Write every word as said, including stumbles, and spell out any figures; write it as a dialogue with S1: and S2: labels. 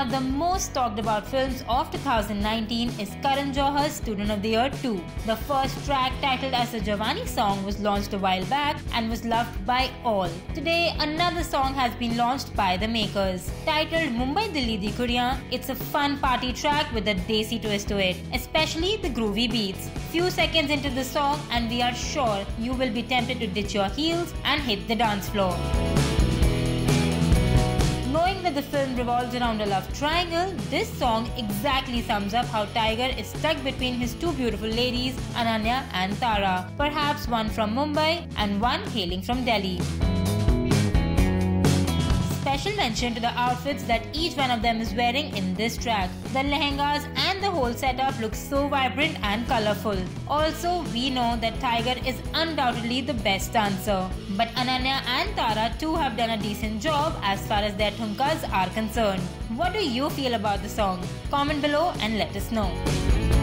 S1: of the most talked about films of two thousand nineteen is Karan Johar's Student of the Year two. The first track, titled as a Jawani song, was launched a while back and was loved by all. Today, another song has been launched by the makers. Titled Mumbai Dilli Di Kudiyaan, it's a fun party track with a desi twist to it, especially the groovy beats. Few seconds into the song and we are sure you will be tempted to ditch your heels and hit the dance floor. Knowing that the film revolves around a love triangle, this song exactly sums up how Tiger is stuck between his two beautiful ladies, Ananya and Tara, perhaps one from Mumbai and one hailing from Delhi. Special mention to the outfits that each one of them is wearing in this track. The lehengas and the whole setup looks so vibrant and colourful. Also, we know that Tiger is undoubtedly the best dancer. But Ananya and Tara too have done a decent job as far as their thumkas are concerned. What do you feel about the song? Comment below and let us know.